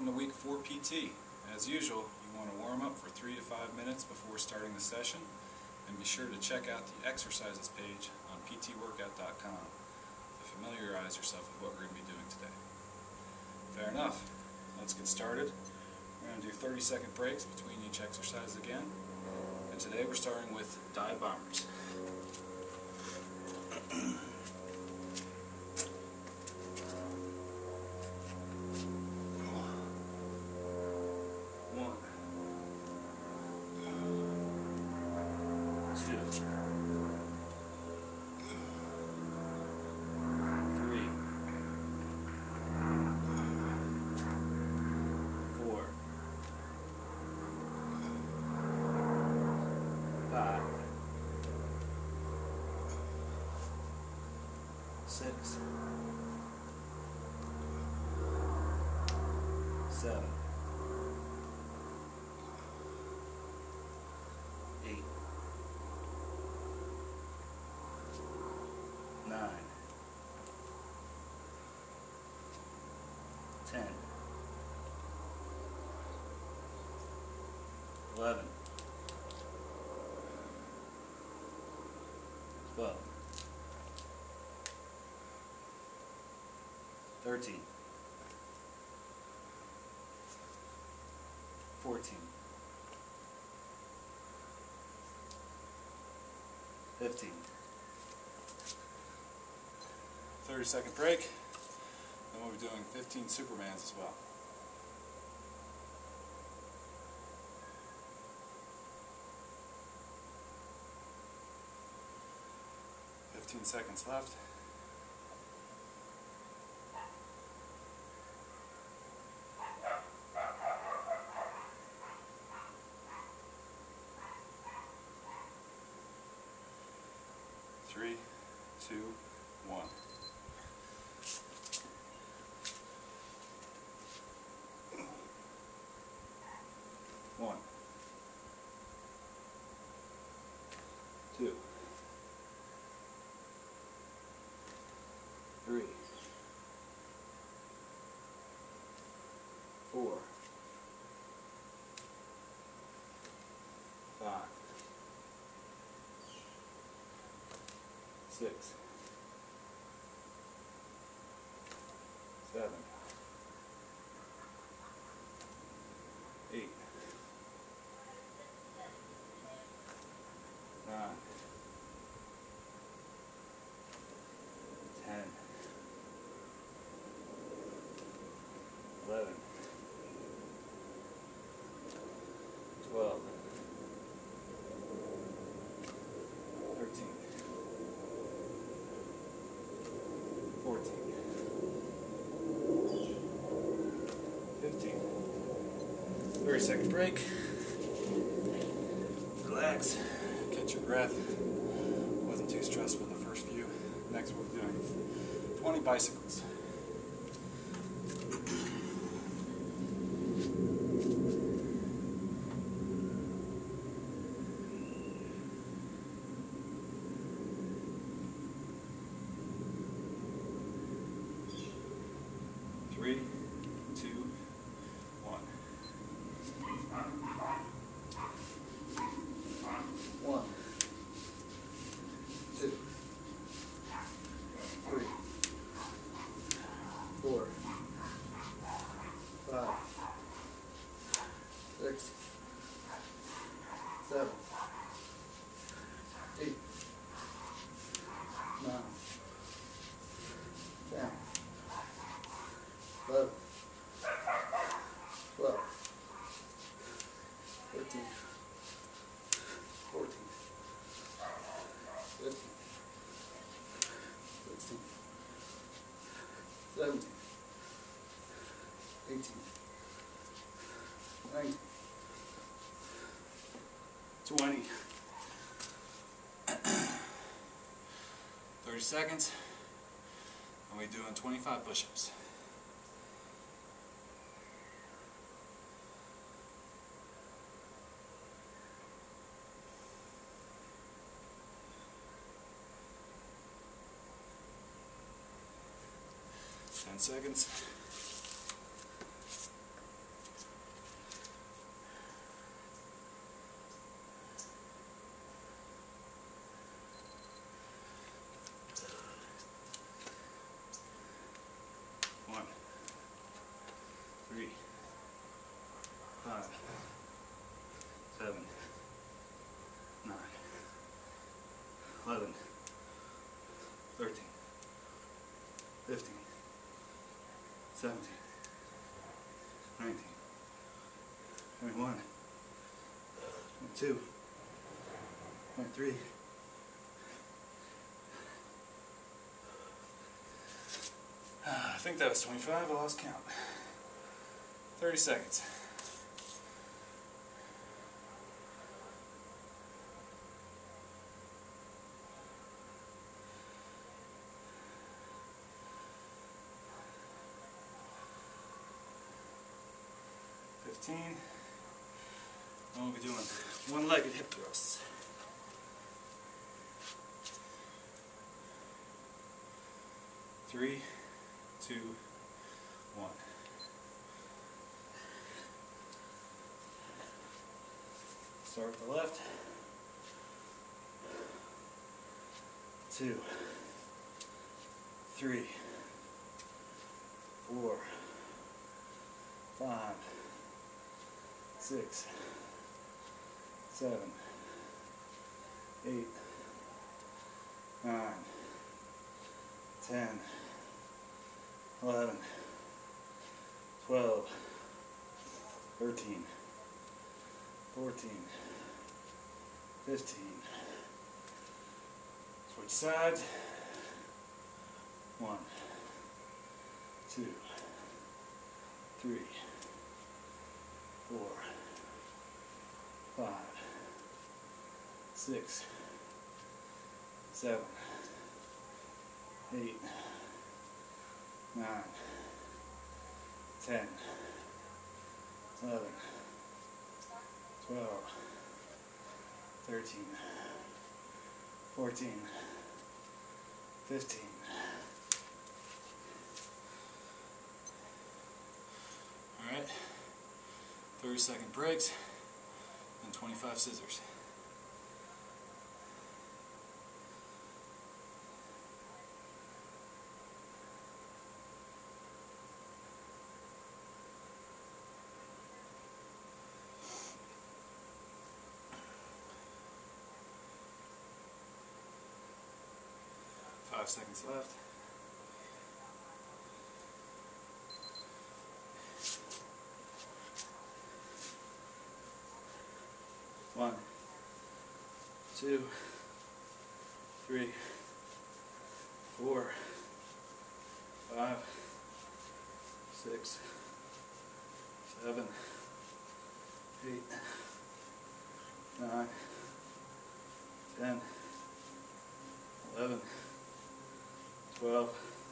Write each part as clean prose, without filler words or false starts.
Welcome to week 4 PT. As usual, you want to warm up for 3 to 5 minutes before starting the session, and be sure to check out the exercises page on ptworkout.com to familiarize yourself with what we're going to be doing today. Fair enough. Let's get started. We're going to do 30-second breaks between each exercise again, and today we're starting with dive bombers. Six, 7, 8, 9, 10, 11, 12, 13, 14, 15. 30-second break, then we'll be doing 15 Supermans as well. 15 seconds left. 3, 2, 1. 1, 2, 3, 4, 5, 6, 7, 8, 9, 10, 11, 12, 13, 14, 15. 30-second break. Relax. Catch your breath. Wasn't too stressful the first few. Next we're doing 20 bicycles. Three, 2, 1. 1, 2, 3, 4, 5, 6, 7, 8, 9, 10, 11, 12, 13, 14, 15, 16, 17, 18, 19, 20. 30 seconds, and we're doing 25 push-ups. Ten seconds. 15, 17, 19, 21, 22, 23. I think that was 25, I lost count. 30 seconds. And we'll be doing one-legged hip thrusts. 3, 2, 1. Start with the left. 2, 3, 4, 5, 6, 7, 8, 9, 10, 11, 12, 13, 14, 15. Switch sides. 1, 2, 3, 4, 5, 6, 7, 8, 9, 10, 11, 12, 13, 14, 15. Alright, 30-second breaks and 25 scissors. Five seconds left. One, 2, 3, 4, 5, 6, 7, 8, 9, 10, 11, 12,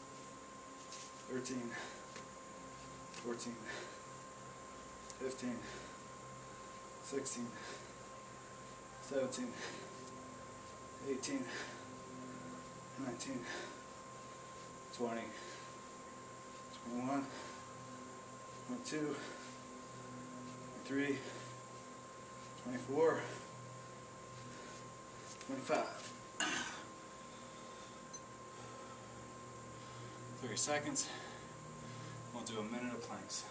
13, 14, 15, 16, 17, 18, 19, 20, 21, 22, 23, 24, 25. 30 seconds. We'll do a minute of planks.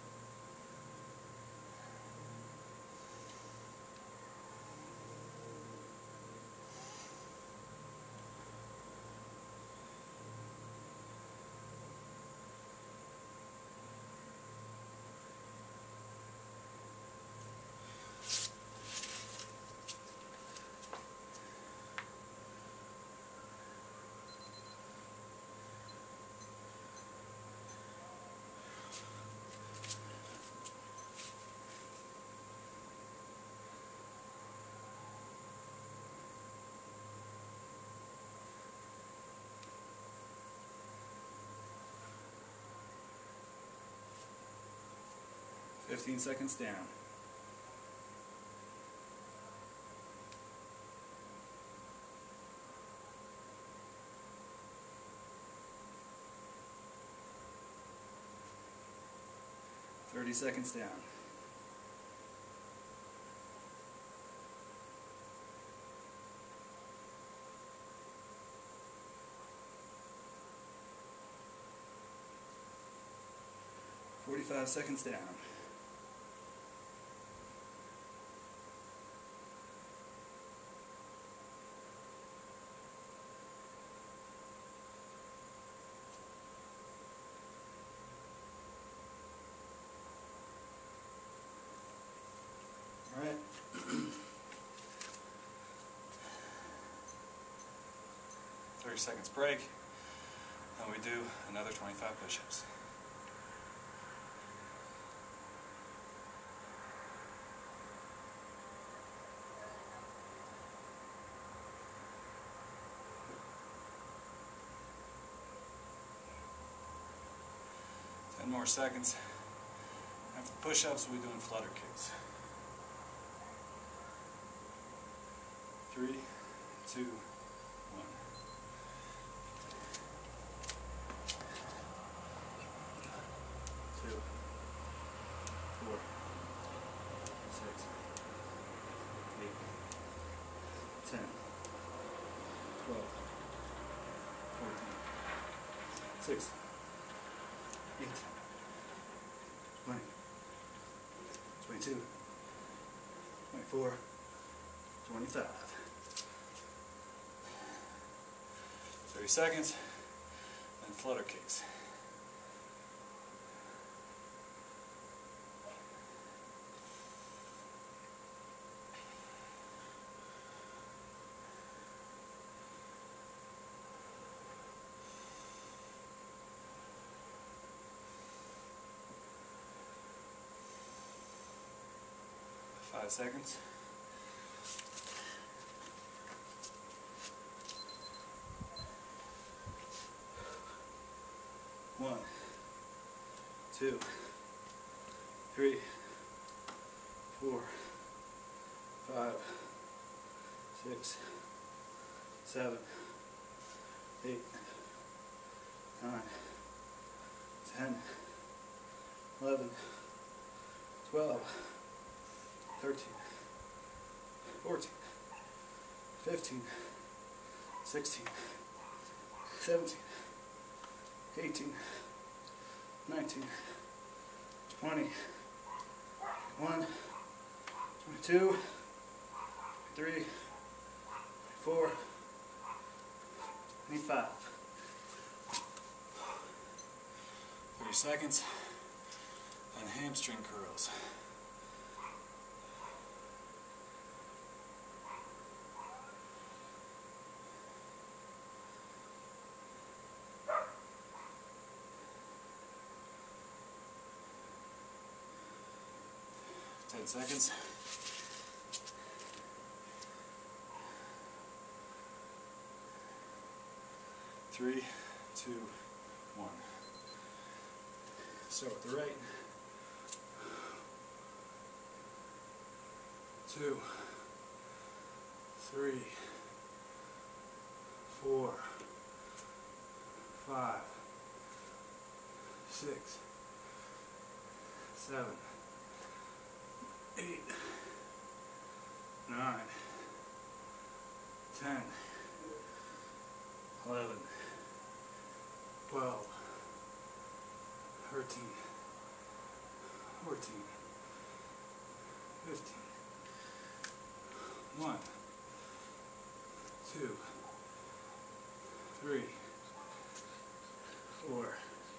Fifteen seconds down. Thirty seconds down. 45 seconds down. seconds break, and we do another 25 push-ups. More seconds. After push-ups, we'll be doing flutter kicks. 3, 2, 1. 2, 4, 6, 8, 10, 12, 14, 16, 18, 20, 22, 24, 25. 30 seconds, and flutter kicks. Five seconds. One, 2, 3, 4, 5, 6, 7, 8, 9, 10, 11, 12, 13, 14, 15, 16, 17, 18, 19, 20, 21, 22, 23, 24, 25. 30 seconds, and hamstring curls. Ten seconds. Three, two, one. Start with the right. 2, 3, 4, 5, 6, 7, 8, 9, 10, 11, 12, 13, 14, 15, 1, 2, 3, 4,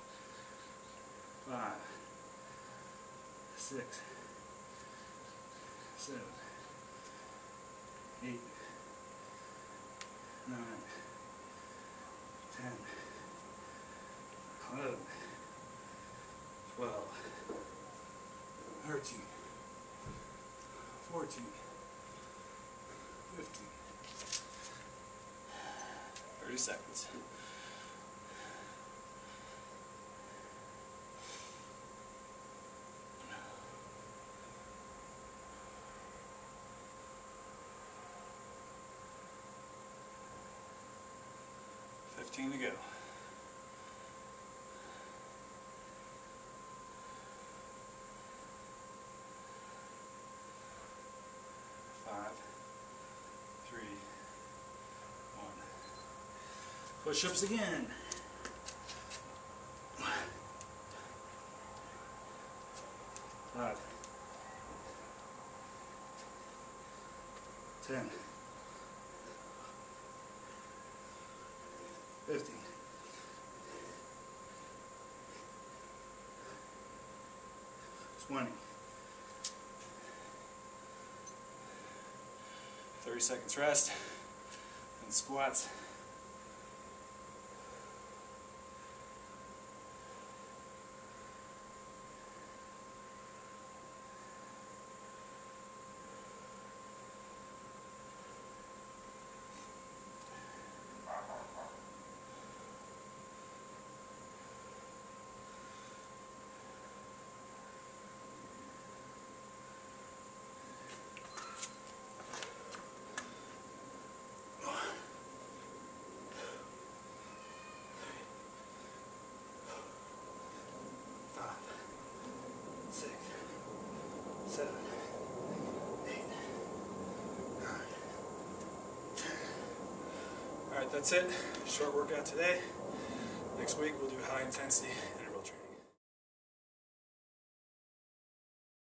5, 6, 7, 8, 9, 10, 11, 12, 13, 14, 15. 30 seconds. To go. 5, 3, 1. Push-ups again. 5, 10, 15, 20, 30 seconds rest, and squats, That's it. Short workout today. Next week we'll do high intensity